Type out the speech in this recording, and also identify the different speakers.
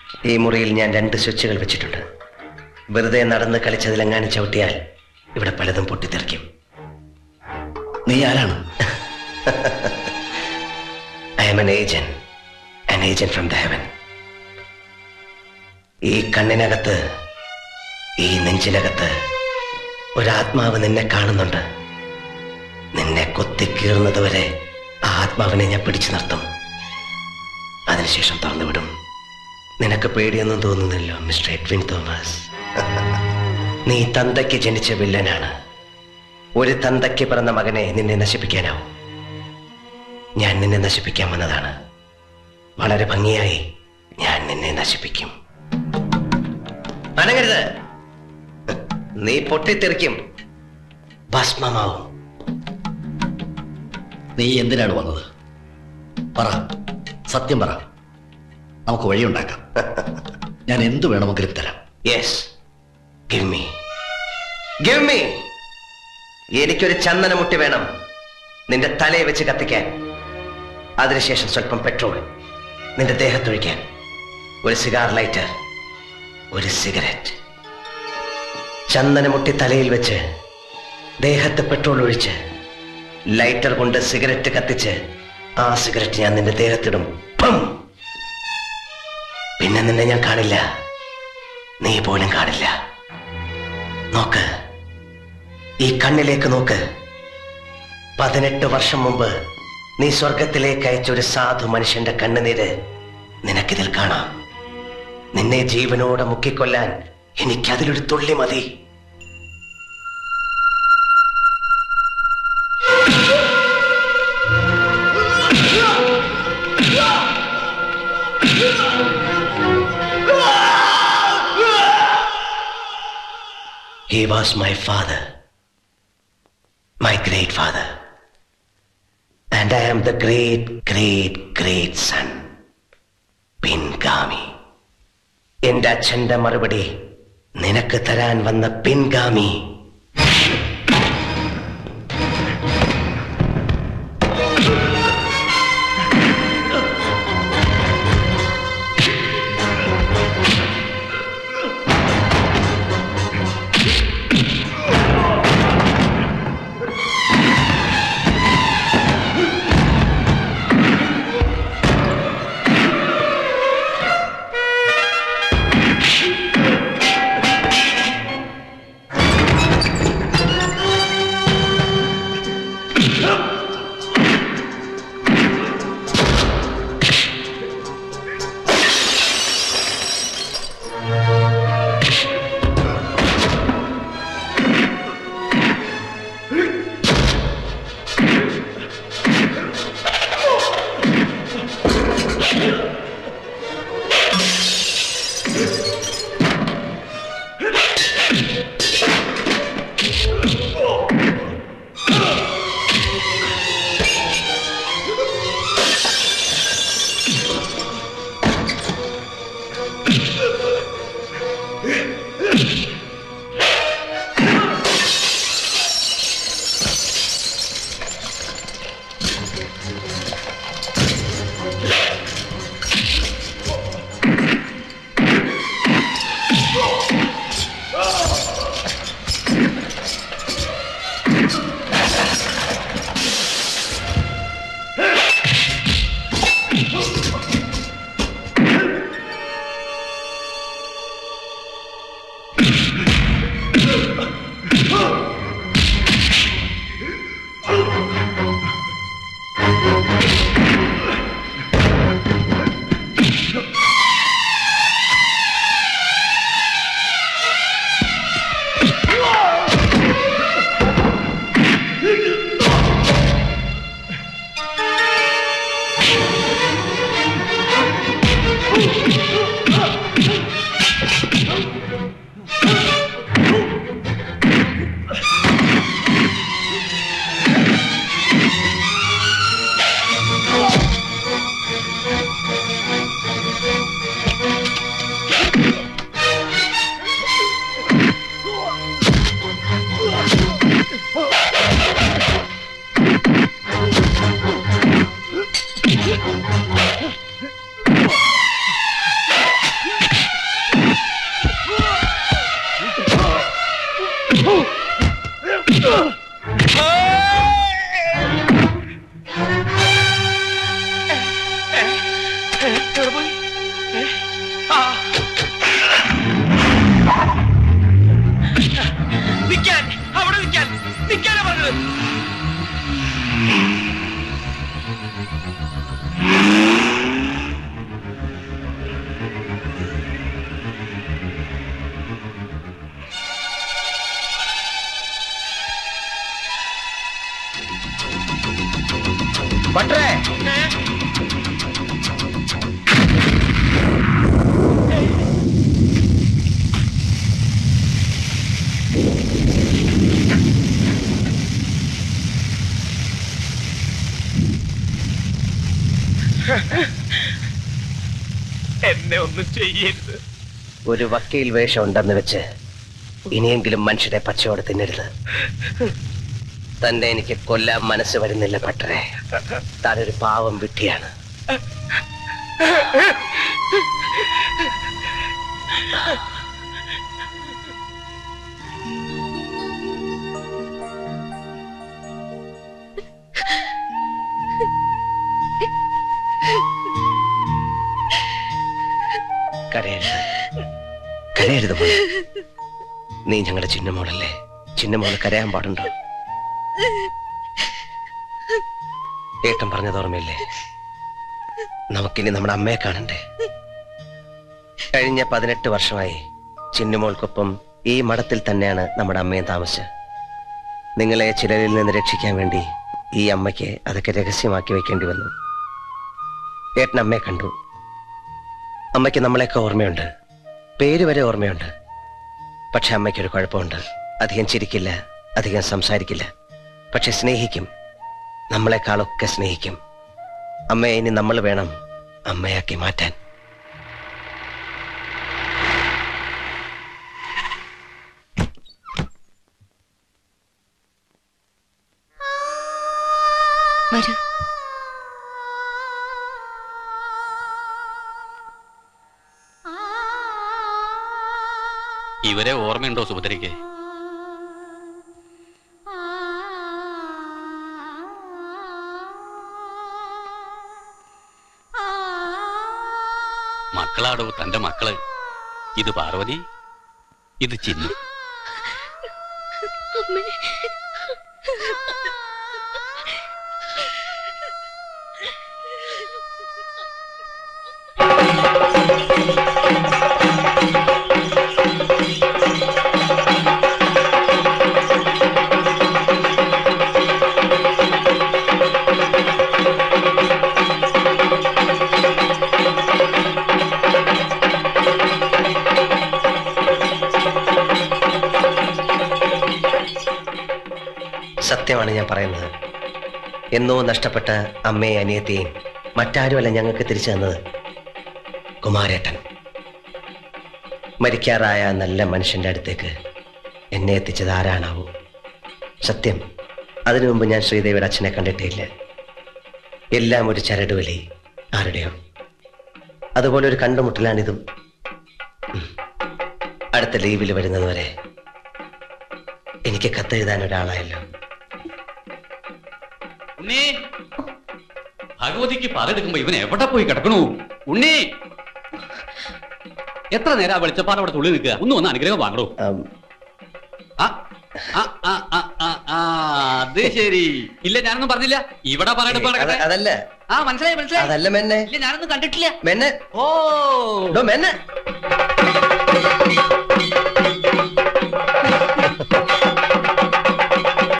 Speaker 1: ഈ മുറിയിൽ ഞാൻ 2 സ്വിച്ചുകൾ വെച്ചിട്ടുണ്ട്. വെറുതെ നടന്ന് കളിച്ചതിലെങ്ങാനും ചവിട്ടിയാൽ ഇവിടെ പലതും പൊട്ടിത്തെറിക്കും.
Speaker 2: നീ ആരാണ്?
Speaker 1: I am an agent from the heaven. ഈ കണ്ണിനകത്ത്, ഈ നെഞ്ചിനകത്ത് ഒരാത്മാവ് നിന്നെ കാണുന്നുണ്ട്. നിന്നെ കൊത്തിക്കീറുന്നതുവരെ ആ ആത്മാവിനെ ഞാൻ പിടിച്ചു നിർത്തും. അതിനുശേഷം തുറന്നുവിടും. നിനക്ക് പേടിയൊന്നും തോന്നുന്നില്ലോ മിസ്റ്റർ എഡ്വിൻ തോമസ്? നീ തന്തയ്ക്ക് ജനിച്ച വില്ലനാണ്. ഒരു തന്തയ്ക്ക് പിറന്ന മകനെ നിന്നെ നശിപ്പിക്കാനാവും. ഞാൻ നിന്നെ നശിപ്പിക്കാൻ വന്നതാണ്. വളരെ ഭംഗിയായി ഞാൻ നിന്നെ നശിപ്പിക്കും. അനങ്ങരുത്. നീ പൊട്ടിത്തെറിക്കും, ഭസ്മമാവും.
Speaker 2: നീ എന്തിനാണ് വന്നത്? പറ, സത്യം പറ. നമുക്ക് വഴിയുണ്ടാക്കാം. ഞാൻ എന്തു വേണമെങ്കിലും തരാം.
Speaker 1: Yes, give me. എനിക്കൊരു ചന്ദനമുട്ടി വേണം നിന്റെ തലയെ വെച്ച് കത്തിക്കാൻ. അതിനുശേഷം സ്വല്പം പെട്രോൾ നിന്റെ ദേഹത്തൊഴിക്കാൻ. ഒരു സിഗാർ ലൈറ്റർ, ഒരു സിഗരറ്റ്. ചന്ദനമുട്ടി തലയിൽ വെച്ച് ദേഹത്ത് പെട്രോൾ ഒഴിച്ച് ലൈറ്റർ കൊണ്ട് സിഗരറ്റ് കത്തിച്ച് ആ സിഗരറ്റ് ഞാൻ നിന്റെ ദേഹത്തിടും. പിന്നെ നിന്നെ ഞാൻ കാണില്ല, നീ പോലും കാണില്ല. നോക്ക്, ഈ കണ്ണിലേക്ക് നോക്ക്. 18 വർഷം മുമ്പ് നീ സ്വർഗത്തിലേക്ക് അയച്ച ഒരു സാധു മനുഷ്യന്റെ കണ്ണുനീര് നിനക്കിതിൽ കാണാം. നിന്നെ ജീവനോടെ മുക്കിക്കൊല്ലാൻ എനിക്കതിലൊരു തുള്ളി മതി. He was my father, my great father, and I am the great son, പിൻഗാമി. എന്റെ അച്ഛന്റെ മറുപടി നിനക്ക് തരാൻ വന്ന പിൻഗാമി.
Speaker 3: നിൽക്കാൻ, അവിടെ നിൽക്കാൻ, നിൽക്കാനാ പറഞ്ഞത്.
Speaker 1: ഭട്ടരെ,
Speaker 3: എന്നെ ഒന്നും ചെയ്യരുത്.
Speaker 1: ഒരു വക്കീൽ വേഷം ഉണ്ടെന്ന് വെച്ച് ഇനിയെങ്കിലും മനുഷ്യരെ പച്ചയോടെ തിന്നരുത്. തന്നെ എനിക്ക് കൊല്ലാൻ മനസ്സ് വരുന്നില്ല ഭട്ടരെ. താനൊരു പാവം വിഡ്ഢിയാണ്. കരയരുത്, കരയരുത് മോളെ. നീ ഞങ്ങളുടെ ചിന്നമോളല്ലേ. ചിന്നമോള് കരയാൻ പാടുണ്ടോ? ഏട്ടൻ പറഞ്ഞത് ഓർമ്മയില്ലേ? നമുക്കിനി നമ്മുടെ അമ്മയെ കാണണ്ടേ? കഴിഞ്ഞ 18 വർഷമായി ചിന്നുമോൾക്കൊപ്പം ഈ മഠത്തിൽ തന്നെയാണ് നമ്മുടെ അമ്മയും താമസിച്ചത്. നിങ്ങളെ ചിലരിൽ നിന്ന് രക്ഷിക്കാൻ വേണ്ടി ഈ അമ്മയ്ക്ക് അതൊക്കെ രഹസ്യമാക്കി വെക്കേണ്ടി വന്നു. ഏട്ടൻ അമ്മയെ കണ്ടു. അമ്മയ്ക്ക് നമ്മളെയൊക്കെ ഓർമ്മയുണ്ട്, പേര് വരെ ഓർമ്മയുണ്ട്. പക്ഷെ അമ്മയ്ക്കൊരു കുഴപ്പമുണ്ട്. അധികം ചിരിക്കില്ല, അധികം സംസാരിക്കില്ല. പക്ഷെ സ്നേഹിക്കും, നമ്മളെക്കാളൊക്കെ സ്നേഹിക്കും. അമ്മയെ ഇനി നമ്മൾ വേണം അമ്മയാക്കി മാറ്റാൻ.
Speaker 4: വരൂ.
Speaker 5: ഇവരെ ഓർമ്മയുണ്ടോ സുഭദ്രയ്ക്ക്? മക്കളാടോ തന്റെ മക്കള്. ഇത് പാർവതി, ഇത് ചിന്നു.
Speaker 1: സത്യമാണ് ഞാൻ പറയുന്നത്. എന്നോ നഷ്ടപ്പെട്ട അമ്മയെ അനിയത്തെയും മറ്റാരുമല്ല ഞങ്ങൾക്ക് തിരിച്ചു തന്നത് കുമാരേട്ടൻ. മരിക്കാറായ നല്ല മനുഷ്യന്റെ അടുത്തേക്ക് എന്നെ എത്തിച്ചത് ആരാണാവൂ? സത്യം, അതിനു മുമ്പ് ഞാൻ ശ്രീദേവിയുടെ അച്ഛനെ കണ്ടിട്ടേയില്ല. എല്ലാം ഒരു ചരടുവലി ആരുടെയോ. അതുപോലെ ഒരു കണ്ടുമുട്ടലാണിതും. അടുത്ത ലീവിൽ വരുന്നതുവരെ എനിക്ക് കത്തെഴുതാൻ ഒരാളായല്ലോ.
Speaker 5: ഉണ്ണി, ഭഗവതിക്ക് പാലെടുക്കുമ്പോ ഇവൻ എവിടെ പോയി കിടക്കണു? ഉണ്ണി, എത്ര നേരം വെളിച്ചപ്പാട് അവിടെ തുള്ളി നിൽക്കുക? ഒന്ന് അനുഗ്രഹം വാങ്ങണോ? അത് ശരി. ഇല്ല, ഞാനൊന്നും പറഞ്ഞില്ല. ഇവിടെ
Speaker 1: അതല്ല.
Speaker 5: മനസ്സിലായി മനസ്സിലായി.
Speaker 1: അതല്ല മെന്നെ.
Speaker 5: ഇല്ല, ഞാനൊന്നും കണ്ടിട്ടില്ല.
Speaker 1: മെന്നെ.
Speaker 5: ഓ
Speaker 1: മെന്നെ.